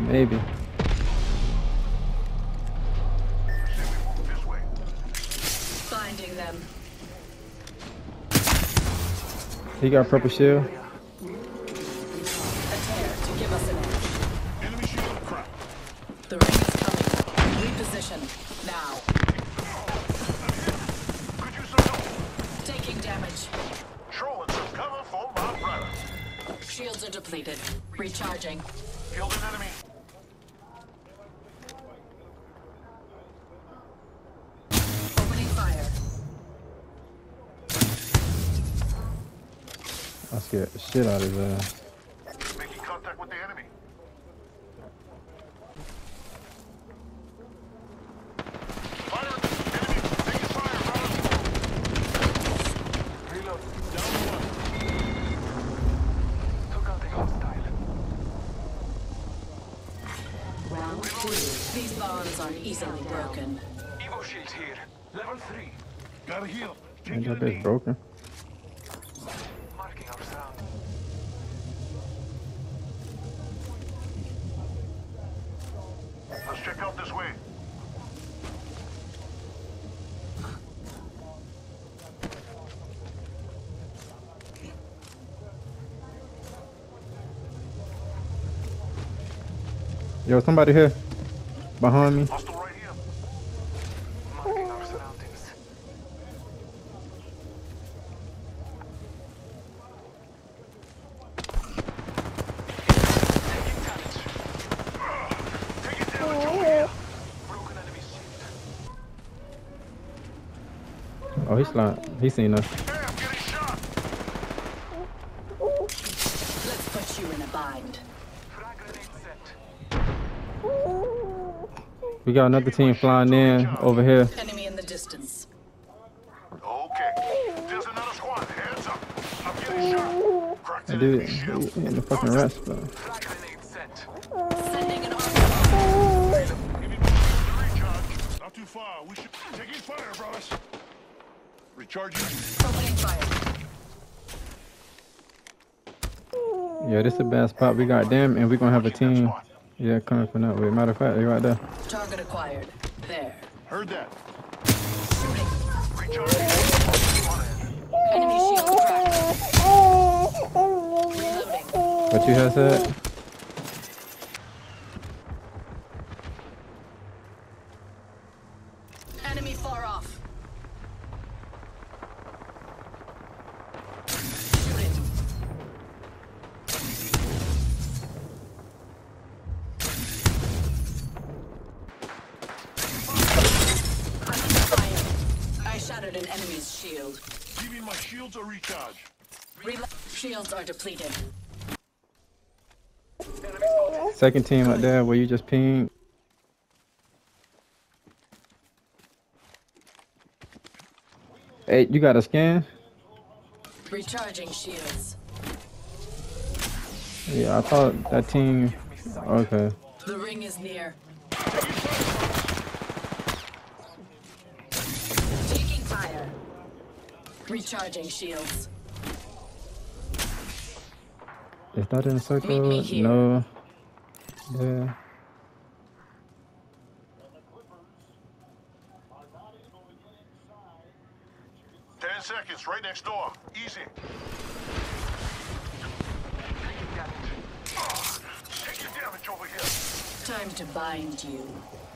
Maybe. Finding them. He got purple shield. A tear to give us an edge. Enemy shield cracked. The ring is coming. Reposition. Now. Could use some help. Taking damage. Throwing some cover for my brother. Shields are depleted. Recharging. Killed an enemy. Opening fire. I scared the shit out of his ass. Making contact with the enemy. Fire! Enemy! Taking fire, brother! Reload. Down one. Took out the hostile. Round 2. These bonds are easily broken. Evo shield here. Level 3. Gotta heal. Ain't that bitch broken? Marking our sound. Let's check out this way. Yo, somebody here. Behind me. Hostile right here. Marking our surroundings. Taking damage. Taking damage over here. Broken enemy shield. Oh, he's lying. He seen us. Hey, I'm getting shot. Let's put you in a bind. Frag grenade set. We got another team flying in over here. Enemy in the distance. Okay. There's another squad. Hands up. I'm getting shot. Cracked That an dude enemy shield. he in the fucking rest, bro. Frag grenade set. Sending an arm. Give me the recharge. Not too far. We should taking fire, brothers. Recharging. Opening fire. Yeah, this is a bad spot. We got them, and we're gonna have a team. Yeah, coming from that way. Matter of fact, they right there. Target acquired. There. Heard that. Shooting. Recharging. Enemy shield cracked. Reloading. What you had said? Enemy far off. Shooting. I'm under fire. I shattered an enemy's shield. Giving my shields a recharge. Shields are depleted. Enemy spotted. Second team out there where you just pinged. Hey, you got a scan? Recharging shields. Yeah, I thought that team. Okay. The ring is near. Taking fire. Recharging shields. Is that in a circle? Meet me here. No. Yeah. Ten seconds, right next door. Easy. Taking damage over here. Time to bind you.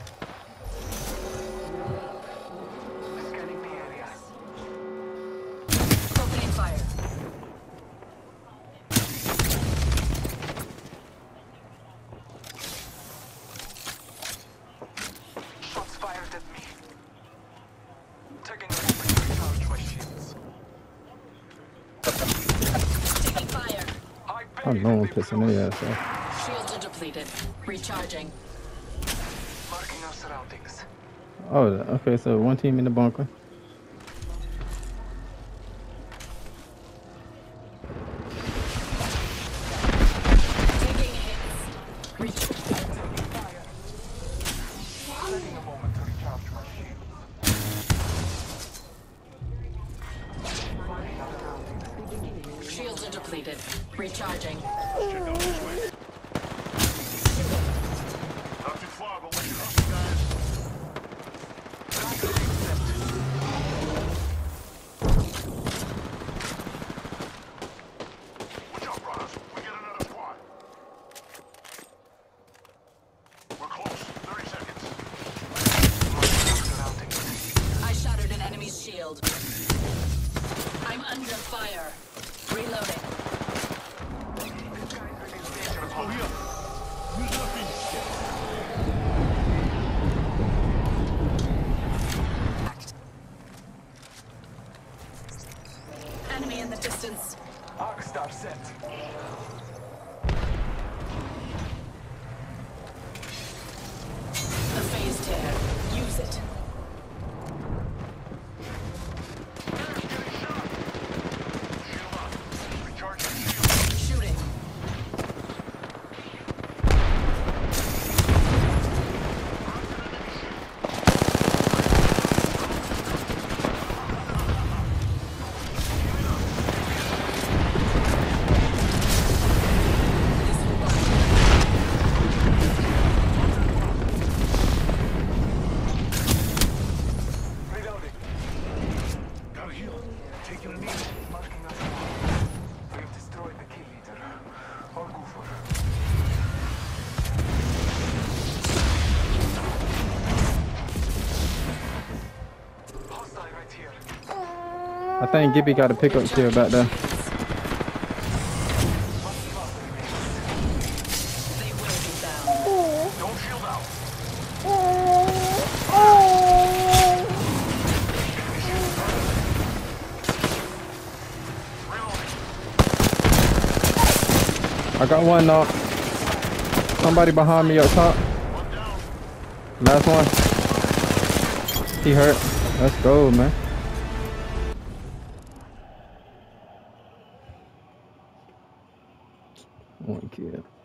Scanning the area. Opening fire. Shots fired at me. Taking a moment to recharge my shields. Taking fire. I know I'm pissing their ass off. Shields are depleted. Recharging. Marking our surroundings. Oh, okay, so one team in the bunker. Taking hits. Taking a moment to recharge my shields. Shields are depleted. Recharging. Check out this way. think Gibby got a pickup kill back there. They will be found. Don't shield out. I got one knock. Somebody behind me up top. One down. Last one. He hurt. Let's go, man. One kill.